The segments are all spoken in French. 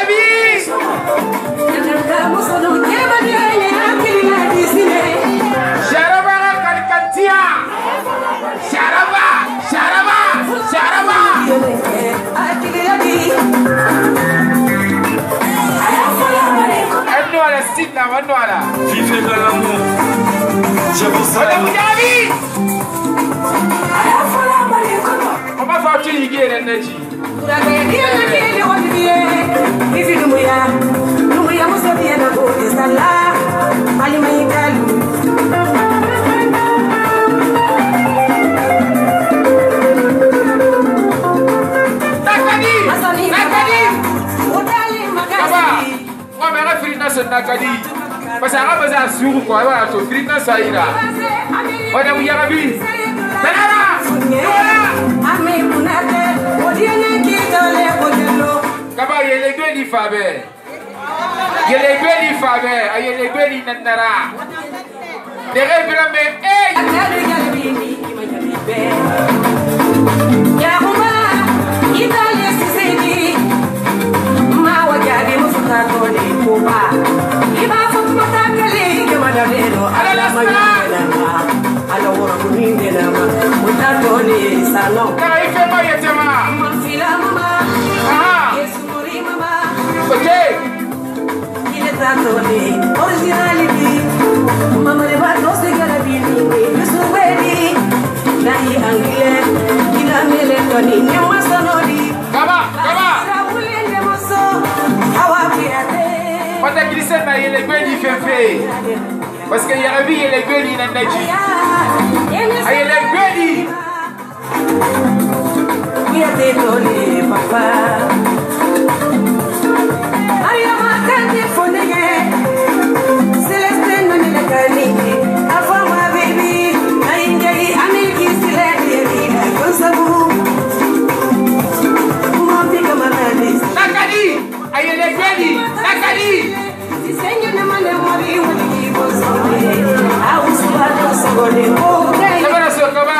Vivez dans l'amour. Je vous salue. On va faire tout ligue l'énergie. Nakadi parce que on va sur quoi voilà to frita saira on a ouya rabi banana voilà ame munate odiene kitole kodelo kaba yele gweli fabe ayele gweli nanara de rebrame eh ya uma itale sisedi ma wajadi mufuta tole kuba iba fatuma takale ke madalero ala mayela ala wora kuninde na ma mutatole salon kai fe mayetema mafila mama yesu mori mama okay ile tatole originality mama le ba dos de garabini yesu wedi nahi angile ila mele toni nyama sanori kaba ulende moso hawapiate pata kilise na yele gweli fefe parce que yarabi yele gweli na naji ayele gweli wiate tole papa ayama kante foneye celeste no ni lekani afama baby aingai amiki sileti konsabu mumbi kama nani nakadi ayele gweli nakadi diseño na mane mori wali bosone au subato sogole oke sabara sokoba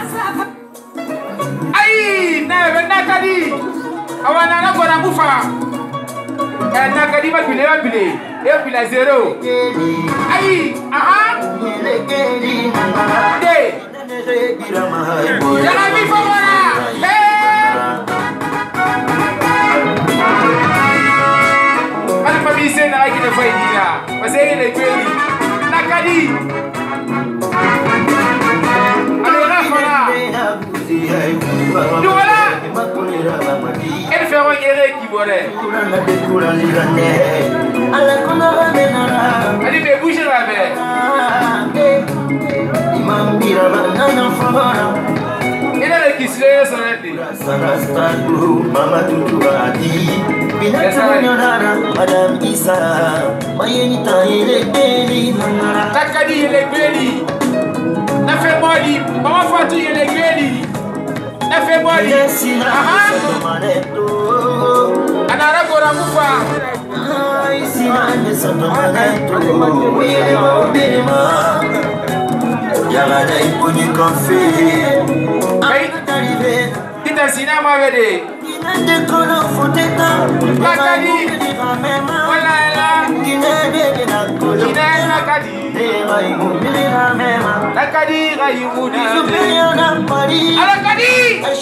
ai na nakadi awana na kona mufa nakadi ba bile e bila zero ai aha de ya mi favora c'est là qui ne fait pas parce que il est payé nakadi alors là voilà elle fait un guerre qui borait elle fait bouger la mer il a le qui se laisse Mama tutu adi Madame Issa Mayenta ele Takadi ele beli na fait moli maman Fatou ele beli na fait moli anara gora mufa Sina ne sono maneto Yala na iponi konfe Kita sinama vede Dekolo foteta Nakadi Wala ela Kina nakadi Nakadi Rayumuni Alakadi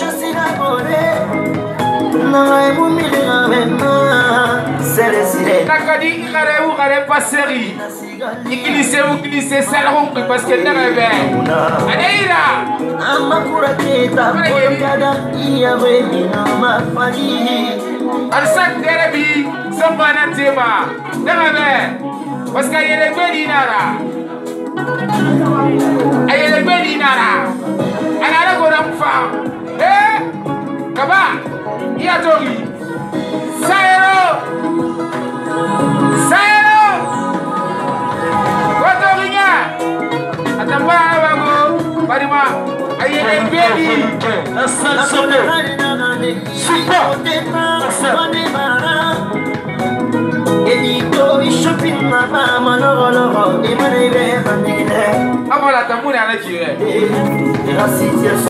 Nakadi ikare ou kare paseri Ikilise ou kilise salon parce que n'arrive Adeira Amakura kita Boyokada iya webi nama fali Alsak derebi Sambana tema N'arrive parce que yele gweli nara Ayele gweli nara Anara gora mfa Kaba Iya tori Saero Watorinya Atamba wago Barima Ayele gweli Super Amala tambuna na jiwe